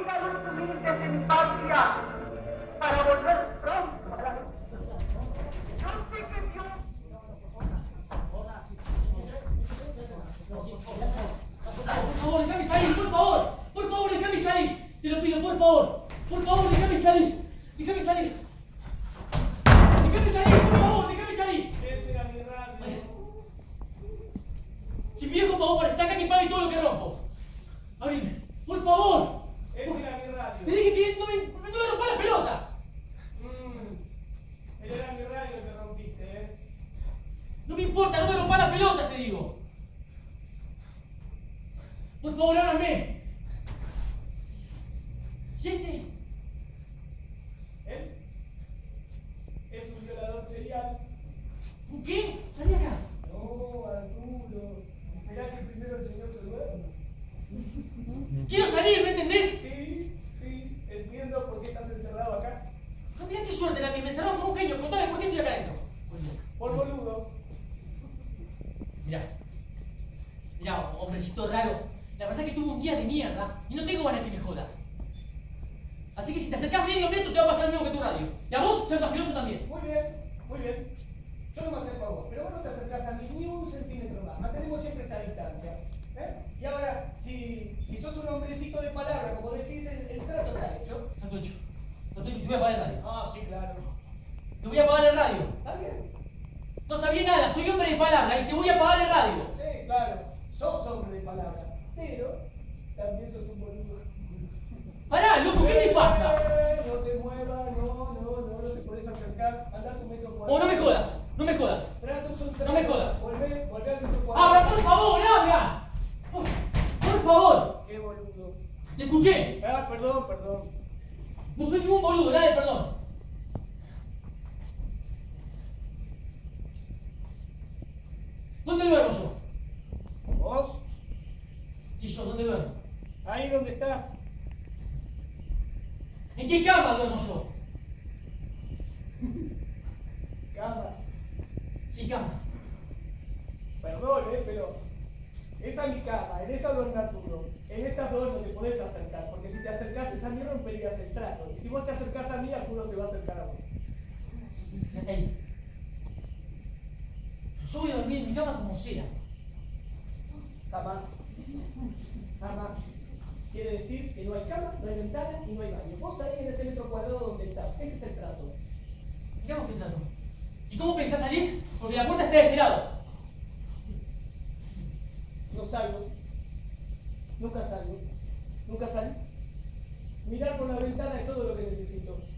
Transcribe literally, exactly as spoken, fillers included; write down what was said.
voy a destruir desde mi patria para volver pronto a la... Yo sé que Dios... Por favor, déjame salir, por favor. Por favor, déjame salir. Te lo pido, por favor. Por favor, déjame salir. Déjame salir. Déjame salir, por favor, déjame salir. Ese era mi radio. Si mi viejo pagó para estar acá, que pague todo lo que rompo. Abrime, por favor. Ese era mi radio. Te dije que no me, no me rompas las pelotas. Mm. Él era mi radio que rompiste, ¿eh? No me importa, no me rompas las pelotas, te digo. Por favor, ábrame. ¿Y este? ¿Él? Es un violador serial. ¿Un qué? Salí acá. No, Arturo. Esperá que primero el señor se duerma. Quiero salir, ¿me entendés? Sí, sí, entiendo por qué estás encerrado acá. No, mirá qué suerte la mía, me encerraron como un genio. Contame, ¿por qué estoy acá adentro? Por boludo. Mirá. Mirá, hombrecito raro. La verdad es que tuve un día de mierda y no tengo ganas que me jodas. Así que si te acercás medio metro te va a pasar lo mismo que tu radio. Y a vos, ser asqueroso también. Muy bien, muy bien. Yo no me acerco a vos, pero vos no te acercás a mí ni un centímetro más. Mantenemos siempre esta distancia. ¿Eh? Y ahora, si, si sos un hombrecito de palabra, como decís, el, el trato está hecho. Santo hecho. Santo hecho, te voy a apagar el radio. Ah, sí, claro. Te voy a apagar el radio. ¿Está bien? No está bien nada, soy hombre de palabra y te voy a apagar el radio. Sí, claro. Sos hombre de palabra. Pero también sos un boludo. Pará, loco, ¿qué te pasa? Eh, no te muevas, no, no, no, no te podés acercar. Andá a tu metro cuadrado. Oh, no me jodas, no me jodas. Tratos son tratos. No me jodas. Volvé, volvé al metro cuadrado. ¡Abra, por favor, abra! Por, por favor. Qué boludo. Te escuché. Ah, perdón, perdón. No soy ningún boludo, nada de perdón. ¿Dónde duermo yo? ¿Vos? Sí, yo, ¿dónde duermo? Ahí donde estás. ¿En qué cama duermo yo? Cama. Sí, cama. Perdón, eh, pero esa es mi cama, en esa duerme Arturo. En estas dos no te podés acercar, porque si te acercás esa mí romperías el trato. Y si vos te acercás a mí, Arturo se va a acercar a vos. Quédate ahí. Yo voy a dormir en mi cama como sea. Jamás. Jamás. Quiere decir que no hay cama, no hay ventana y no hay baño. Vos ahí en ese metro cuadrado donde estás. Ese es el trato. Mirá vos qué trato. ¿Y cómo pensás salir? Porque la puerta está de este lado. No salgo. Nunca salgo. Nunca salgo. Mirar por la ventana es todo lo que necesito.